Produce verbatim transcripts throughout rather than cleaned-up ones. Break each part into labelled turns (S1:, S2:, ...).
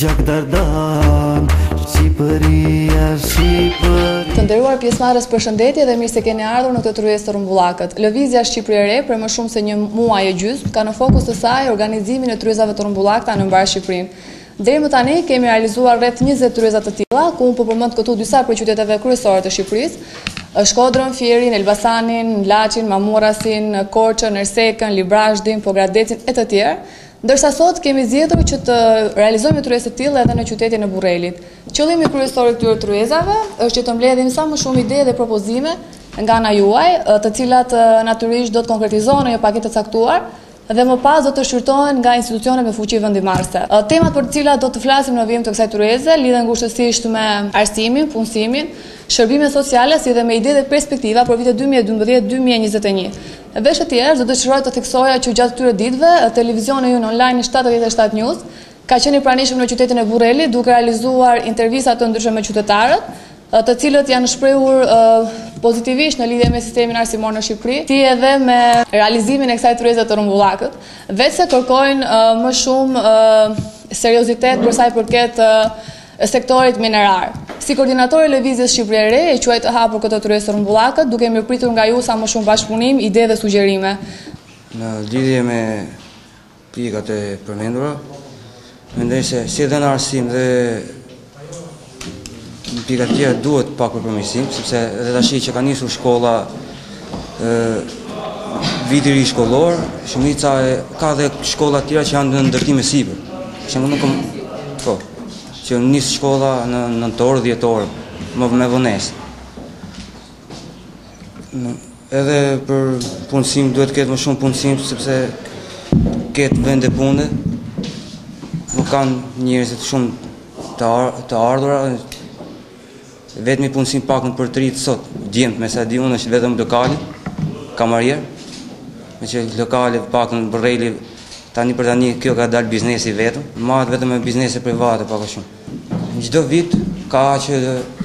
S1: Shqipëria, Shqipëria.
S2: Të nderuar pjesëmarrës, përshëndetje dhe mirë se keni ardhur në këtë tryezë të rrumbullakët. Lëvizja Shqipëria për më shumë se një muaj e gjysmë ka në fokus të saj organizimin e tryezave të rrumbullakëta në mbar Shqipërinë. Deri më tani kemi realizuar rreth njëzet tryeza të tilla, ku unë po përmend këtu disa prej qyteteve kryesore të Shqipërisë: Shkodrën, Fierin, Elbasanin, Laçin, Mamurasin, Korçën, Ersekën, Librazhdin, Pogradecin e të tjerë. Ndërsa sot kemi zgjedhur që të realizojmë tryezë të tilla edhe në qytetin e Burrelit. Qëllimi kryesor i këtyre tryezave është që të mbledhim sa më shumë ide dhe propozime nga ana juaj, të cilat natyrisht do të konkretizohen në një paketë të caktuar dhe më pas do të shqyrtohen nga institucionet me fuqi vendimarrëse. Temat për të cilat do të flasim në vijim të kësaj tryeze lidhen ngushtësisht me arsimin, punësimin, shërbimet sociale, si dhe me ide dhe perspektiva për vitet dy mijë e dymbëdhjetë dy mijë e njëzet e një. Vesh e tjerë, do dëshiroj të theksoja që gjatë këtyre ditëve, televizioni ynë online shtatëdhjetë e shtatë News ka qenë i pranishëm në qytetin e Burrelit, duke realizuar intervista të ndryshme me qytetarët, të cilët janë shprehur pozitivisht në lidhje me sistemin arsimor në Shqipëri, si edhe me realizimin e kësaj tryeze të rrumbullakët, veçse kërkojnë më shumë seriozitet për sa i përket sektorit minerar. Si koordinatori i Lëvizjes Shqipëria, e quaj të hapur këtë tryezë të rrumbullakët, duke mirëpritur nga ju sa më shumë bashkëpunim, ide dhe sugjerime.
S3: Në lidhje me pikat e përmendura, mendoj se si edhe në arsim dhe në pikat tjera duhet pak për përmirësim, sepse edhe tash që ka nisur shkolla viti i ri shkollor, shumica ka dhe shkolla të tjera që janë në ndërtim e sipër. Për shembull, nuk po që nis shkolla në nëntor, dhjetor, më me vonesë. Edhe për punësim duhet të ketë më shumë punësim, sepse ketë vende pune, nuk kanë njerëzit shumë të, ar të ardhura, vetëmi punësim pak në për të rritë sot, djemt, me sa di unë është vetëm lokali, kamarier, me që lokali pak në Burreli, tani për tani kjo ka dalë biznesi vetëm, marrët vetëm me biznese private pak a shumë. Në çdo vit ka që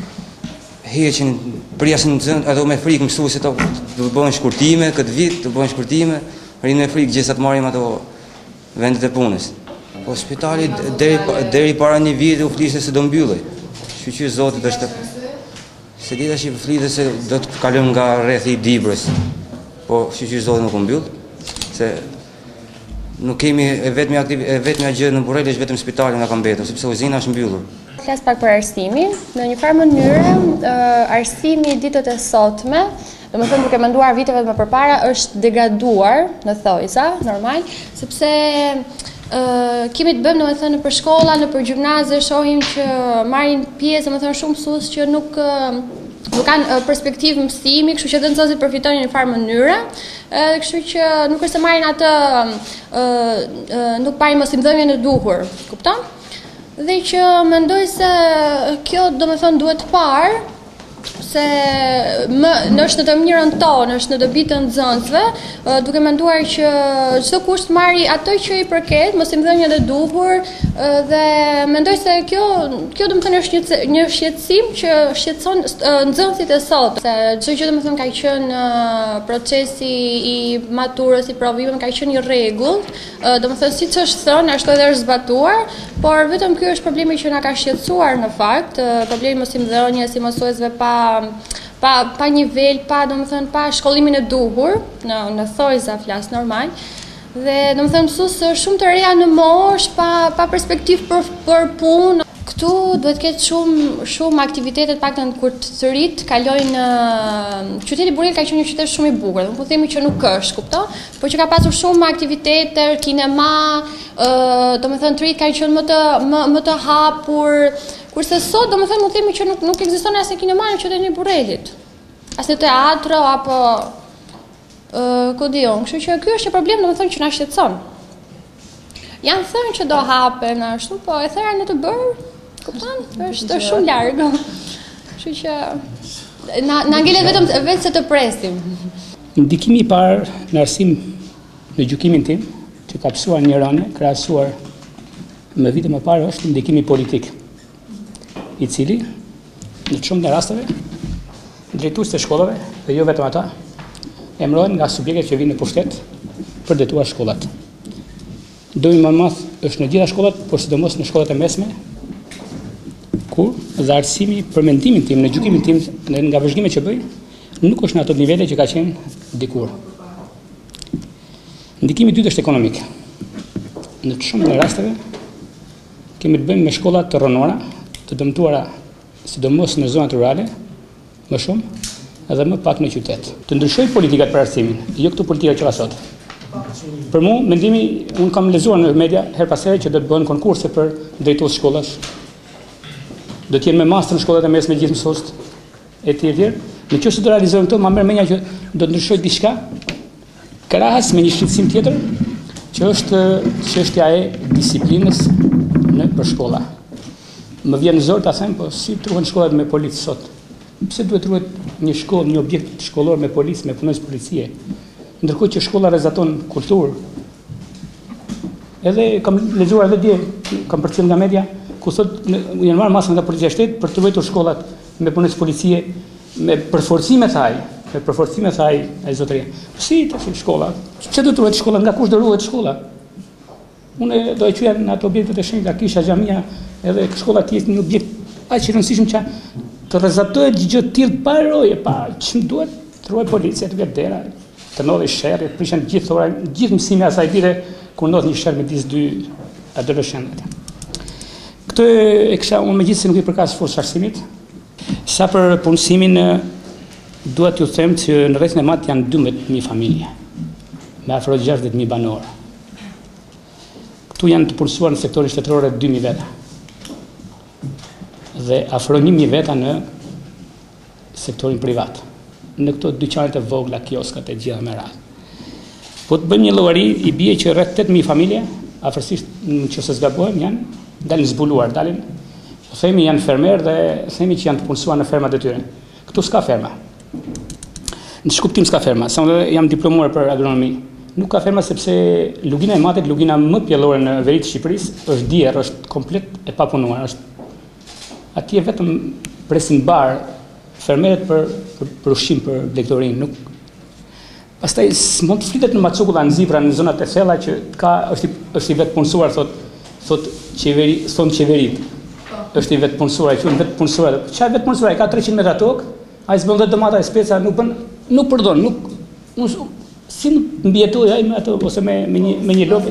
S3: heqin priasin në zënë, ato me frikë mësuesit do të bëhen shkurtime, këtë vit do bëhen shkurtime, rinë me frikë gjithsa të marrim ato vendet e punës. Po spitali deri deri para një viti u fliste se do mbyllej. Shqyqyr Zotit është se di tash i flitet se do të kalojmë nga rrethi i Dibrës. Po shqyqyr Zotit nuk u mbyll, se nuk kemi e vetmi aktiv e vetmja gjë në Burreli është vetëm spitali nga ka mbetur, sepse uzina është mbyllur.
S4: Flas pak për arsimin. Në një farë mënyrë, arsimi ditët e sotme, domethënë duke menduar viteve më përpara, është degraduar në thojza, normal, sepse Uh, kemi të bëjmë domethënë për shkolla, në për gjimnaze, shohim që marrin pjesë domethënë shumë mësues që nuk uh, nuk kanë uh, perspektivë mësimi, kështu që edhe nxënësit përfitojnë në një farë mënyre, uh, kështu që nuk është se marrin atë uh, uh, nuk parin mësimdhënien e duhur, kupton? Dhe që mendoj se kjo domethënë duhet parë se më është në të mirën tonë, është në dobi të nxënësve, duke menduar që çdo kush të marrë ato që i përket, mësimdhënien e duhur, dhe mendoj se kjo kjo domethënë është një një shqetësim që shqetëson nxënësit e sot, se çdo gjë domethënë ka qenë procesi i maturës, i provimeve ka qenë i rregullt, domethënë siç është thënë, ashtu edhe është zbatuar, por vetëm ky është problemi që na ka shqetësuar në fakt, problemi mësimdhënies si mësuesve pa pa pa nivel, pa domethënë pa shkollimin e duhur, në në thojza flas normal. Dhe domethënë mësues shumë të reja në moshë, pa pa perspektivë për për punë. Këtu duhet të ketë shumë shumë aktivitete, të paktën kur të rit kalojnë në qyteti Burreli ka qenë një qytet shumë i bukur. Nuk po themi që nuk është, kupton? Por që ka pasur shumë aktivitete, kinema, ë domethënë të rit kanë qenë më të më, më të hapur. Kurse sot domethënë mund të themi që nuk nuk ekziston as kinema në qytetin e Burrelit. As në teatro apo ë ku diun. Kështu që ky është një problem domethënë që na shqetëson. Janë thënë që do hapen ashtu, po e thëra në të bërë, kupton? Është shumë larg. Kështu që na na ngelet vetëm vetë se të presim.
S5: Ndikimi i parë në arsim në gjykimin tim, që ka psuar një rënë krahasuar me vite më parë, është ndikimi politik, i cili në shumë të rasteve drejtues të shkollave, dhe jo vetëm ata, emërohen nga subjektet që vinë në pushtet për detuar shkollat. dojmë më madh është në gjitha shkollat, por sidomos në shkollat e mesme, kur dhe arsimi për mendimin tim, në gjykimin tim, nga vëzhgimet që bëj, nuk është në ato nivele që ka qenë dikur. Ndikimi i dytë është ekonomik. Në të shumë në rasteve kemi të bëjmë me shkolla të rënora, të dëmtuara sidomos në zonat rurale, më shumë, edhe më pak në qytet. Të ndryshoj politikat për arsimin, jo këto politika që ka sot. Për mu, mendimi, unë kam lezuar në media her pas here që do të bëhen konkurse për drejtues shkollash. Do të jenë me master në shkollat e mesme gjithë mësues e tjerë tjerë. Në qoftë se do realizojmë këto, ma merr mendja që do të ndryshoj diçka krahas me një shqetësim tjetër, që është çështja e disiplinës në për shkolla. Më vjen në zor ta them, po si truhen shkollat me policë sot? Pse duhet truhet një shkollë, një objekt shkollor me policë, me punonjës policie? Ndërkohë që shkolla rrezaton kulturë. Edhe kam lexuar edhe dje, kam përcjell nga media, ku thot janë marrë masën nga policia e shtetit për të ruajtur shkollat me punonjës policie, me përforcime thaj, me përforcime thaj ai zotëria. Si tash shkolla? Pse do të ruhet shkolla? Nga kush do ruhet shkolla? Unë do e quaja në ato objektet e shenjta, kisha, xhamia, edhe shkolla të jetë një objekt aq i rëndësishëm që të rrezatohet gjë të tillë pa roje, pa ç'm duhet të ruaj policia të vjet dera, të ndodhi sherrri, prishen gjithë ora, gjithë mësimi asaj dite kur ndodh një sherr midis dy adoleshentëve. Këtë e kisha unë megjithëse nuk i përkas forcë arsimit. Sa për punësimin, duhet ju them që në rrethin e madh janë dymbëdhjetë mijë familje, me afro gjashtëdhjetë mijë banorë. Këtu janë të punësuar në sektorin shtetëror dy mijë veta. Dhe afro një mijë veta në sektorin privat. Në këto dyqanet e vogla, kioskat e gjitha me radhë. Po të bëjmë një llogari, i bie që rreth tetë mijë familje, afërsisht nëse zgabohem, janë dalin zbuluar, dalin, themi janë fermer dhe themi që janë të punësuar në fermat e tyre. Këtu s'ka ferma. Në shkuptim s'ka ferma, sa unë jam diplomuar për agronomi. Nuk ka ferma sepse lugina e matet, lugina më pjellore në veri të Shqipërisë, është djerë, është komplet e papunuar. Është atje vetëm presin bar fermerët për, për, për ushqim, për blegtorin. Nuk... Pastaj mund të flitet në Macukulla, në Zipra, në zonat e thella që ka, është, është i vetë punësuar, thot, thot qeveri, thon qeverit. Është i vetë punësuar, e quhen vetë punësuar. Çfarë vetë punësuar? Ka treqind metra tokë, ai s'bën vetë domata e speca, nuk bën, nuk përdon, nuk, nuk si nuk mbijetoj ai me ato ose me me një me një lobë.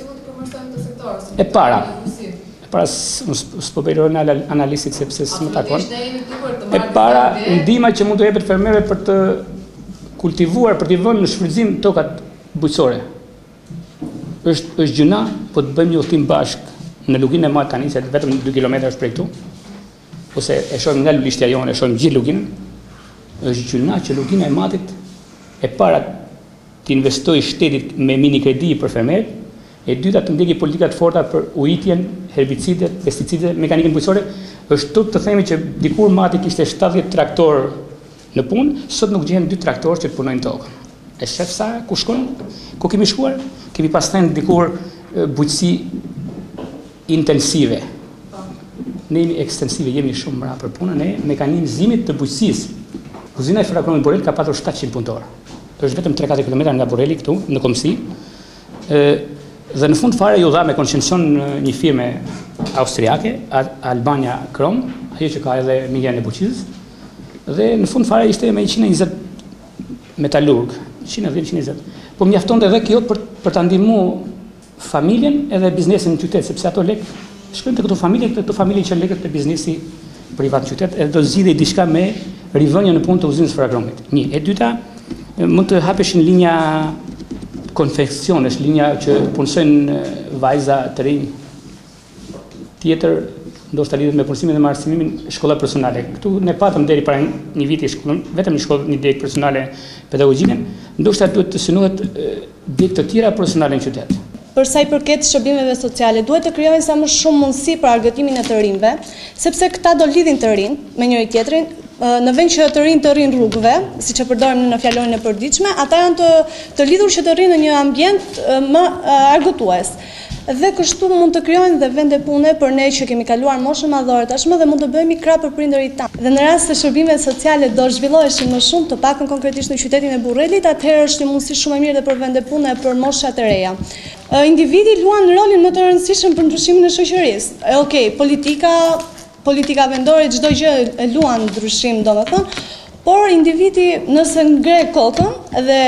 S5: E para. E para s'po bëj rol në analistit sepse s'më takon. E para ndihma që mund të jepet fermerëve për të kultivuar, për të vënë në shfrytëzim tokat bujqësore. Është është gjëna, po të bëjmë një udhtim bashk në luginë e madhe tani, se vetëm dy kilometra është prej këtu. Ose e shohim nga lulishtja jonë, e shohim gjithë luginën. Është gjëna që lugina e madhit e para të investoj shtetit me mini kredi për fermerët, e dyta të ndjeki politikat forta për ujitjen, herbicidet, pesticidet, mekanikën bujqësore, është tut të themi që dikur mati kishte shtatëdhjetë traktor në punë, sot nuk gjehen dy traktorë që të punojnë tokën. E shef sa ku shkon, ku kemi shkuar? Kemi pas thënë dikur bujqësi intensive. Ne jemi ekstensive, jemi shumë mra për punën e mekanizimit të bujqësisë. Uzina e Ferrokromit Burrelit ka patur shtatëqind punëtorë. Është vetëm tre katër kilometra nga Burreli këtu, në Komsi. Dhe në fund fare ju dha me koncesion një firme austriake, Albania Krom, ajo që ka edhe migjen e bujqësisë. Dhe në fund fare ishte me njëqind e njëzet metalurg, njëqind e dhjetë njëqind e njëzet. Po mjaftonte edhe kjo për, për ta ndihmuar familjen edhe biznesin në qytet, sepse ato lek shkojnë te këto familje, këto familje që lekët te biznesi privat në qytet, edhe do zgjidhej diçka me rivënien në punë të uzinës Ferrokromit. Një, e dyta, mund të hapeshin linja konfeksionesh, linja që punësojnë vajza të rinj. Tjetër, ndoshta lidhet me punësimin dhe me arsimimin, shkolla personale. Këtu ne patëm deri para një viti shkollën, vetëm një shkollë, një degë personale pedagogjike, ndoshta duhet të synohet degë të tjera personale në qytet.
S1: Për sa i përket shërbimeve sociale, duhet të krijohen sa më shumë mundësi për argëtimin e të rinjve, sepse këta do lidhin të rinj me njëri tjetrin. Në vend që të rinj të rinj rrugëve, siç e përdorim në fjalorin e përditshme, ata janë të, të lidhur që të rinë në një ambient më argëtues. Dhe kështu mund të krijohen dhe vende pune për ne që kemi kaluar moshën madhore tashmë dhe mund të bëhemi krah për prindërit tanë. Dhe në rast se shërbimet sociale do zhvilloheshin më shumë, të paktën konkretisht në qytetin e Burrelit, atëherë është një mundësi shumë e mirë dhe për vende pune për moshat e reja. Individi luan rolin më të rëndësishëm për ndryshimin e shoqërisë. E okej, politika, politika vendore, çdo gjë e luan ndryshim, domethënë, por individi nëse ngre kokën dhe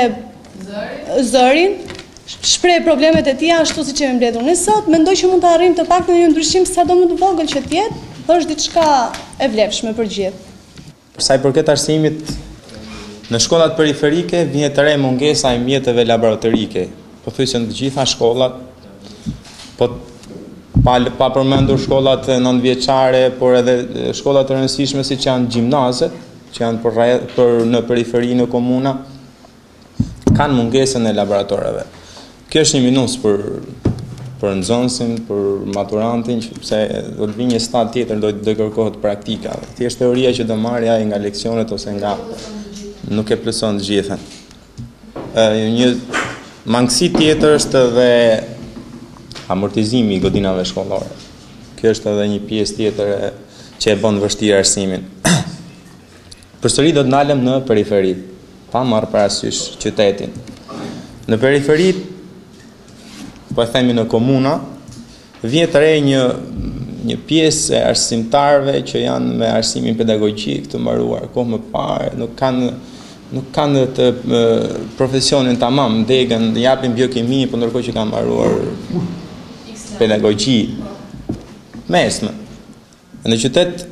S1: zërin, shpreh problemet e tij ashtu siç e mbledhur ne sot, mendoj që mund të arrijmë të paktën një ndryshim sado më të vogël që të jetë, është diçka e vlefshme për gjithë.
S6: Për sa i përket arsimit, në shkollat periferike vjen të re mungesa e mjeteve laboratorike. Pothuajse në të gjitha shkollat, po pa, pa përmendur shkollat nëntëvjeçare, por edhe shkollat të rëndësishme siç janë gjimnazet, që janë për, për në periferi në komuna, kanë mungesën e laboratoreve. Kjo është një minus për për nxënësin, për maturantin, sepse do të vinë një stad tjetër, do të kërkohet praktika. Thjesht teoria që do marrë ai nga leksionet ose nga nuk e plotëson të gjithën. Një mangësi tjetër është edhe amortizimi i godinave shkollore. Kjo është edhe një pjesë tjetër që e bën vështirë arsimin. Përsëri do të ndalem në periferi, pa marrë parasysh qytetin. Në periferi, po e themi në komuna, vjen të re një një pjesë e arsimtarëve që janë me arsimin pedagogjik të mbaruar kohë më parë, nuk kanë nuk kanë të uh, profesionin tamam, degën, japin biokimi, por ndërkohë që kanë mbaruar pedagogji mesme. Në qytet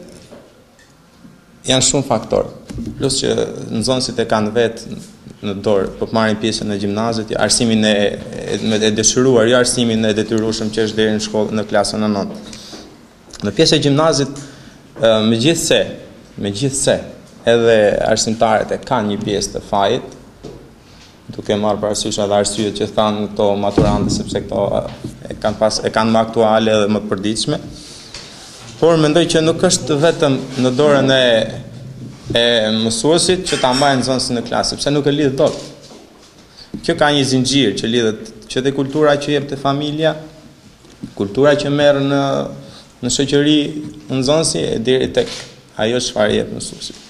S6: janë shumë faktorë, plus që nxënësit e kanë vetë në dorë, po marrin pjesën në gjimnazet, arsimin e, e, e dëshiruar, jo arsimin e detyrueshëm që është deri në shkollë në klasën e nëntë. Në pjesën e gjimnazit, uh, megjithse, megjithse edhe arsimtarët e kanë një pjesë të fajit, duke marrë parasysh edhe arsyet që thanë këto maturantë, sepse këto e kanë pas e kanë më aktuale dhe më të përditshme. Por mendoj që nuk është vetëm në dorën e e mësuesit që ta mbajnë nxënësin në klasë, sepse nuk e lidh dot. Kjo ka një zinxhir që lidhet që te kultura që jep te familja, kultura që merr në në shoqëri nxënësi e deri tek ajo çfarë jep mësuesi.